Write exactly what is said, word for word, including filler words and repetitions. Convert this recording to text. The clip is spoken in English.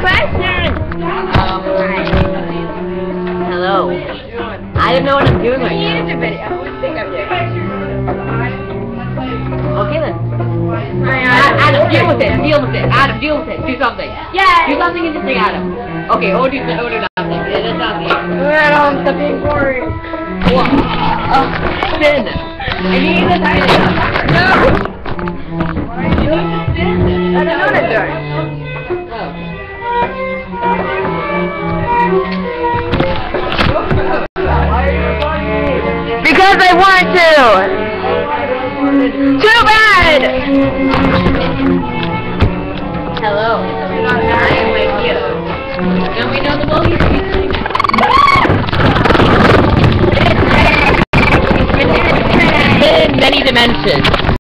question! Um, hello. I don't know what I'm doing right now. Okay then. Adam, deal with it. Deal with it. Adam, deal with it. Do something. Yeah. Do something interesting, Adam. Okay, or do, or do nothing. Yeah, that's not the I'm something boring. What? Oh, spin. I need this item. No. You have to spin. I don't know what I'm doing. Because I want to! Too bad! Hello. I am with you. Don't we know the movie? In many dimensions.